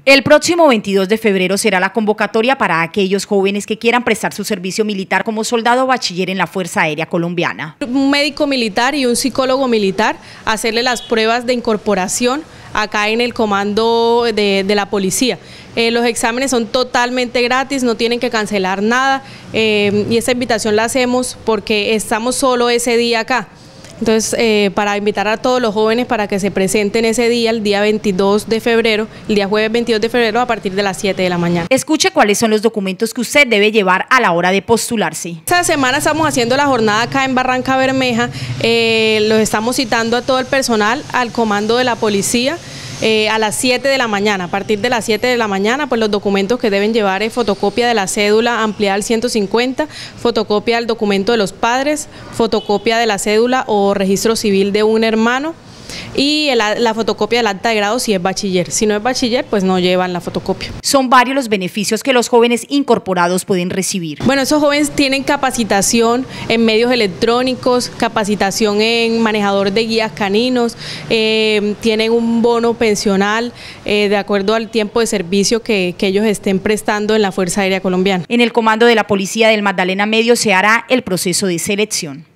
El próximo 22 de febrero será la convocatoria para aquellos jóvenes que quieran prestar su servicio militar como soldado o bachiller en la Fuerza Aérea Colombiana. Un médico militar y un psicólogo militar, hacerle las pruebas de incorporación acá en el comando de la policía. Los exámenes son totalmente gratis, no tienen que cancelar nada y esta invitación la hacemos porque estamos solo ese día acá. Entonces, para invitar a todos los jóvenes para que se presenten ese día, el día 22 de febrero, el día jueves 22 de febrero a partir de las 7 de la mañana. Escuche cuáles son los documentos que usted debe llevar a la hora de postularse. Esta semana estamos haciendo la jornada acá en Barranca Bermeja, los estamos citando a todo el personal, al comando de la policía, a las 7 de la mañana. A partir de las 7 de la mañana, pues los documentos que deben llevar es fotocopia de la cédula ampliada al 150, fotocopia del documento de los padres, fotocopia de la cédula o registro civil de un hermano y la fotocopia del acta de grado si es bachiller. Si no es bachiller, pues no llevan la fotocopia. Son varios los beneficios que los jóvenes incorporados pueden recibir. Bueno, esos jóvenes tienen capacitación en medios electrónicos, capacitación en manejador de guías caninos, tienen un bono pensional de acuerdo al tiempo de servicio que ellos estén prestando en la Fuerza Aérea Colombiana. En el comando de la Policía del Magdalena Medio se hará el proceso de selección.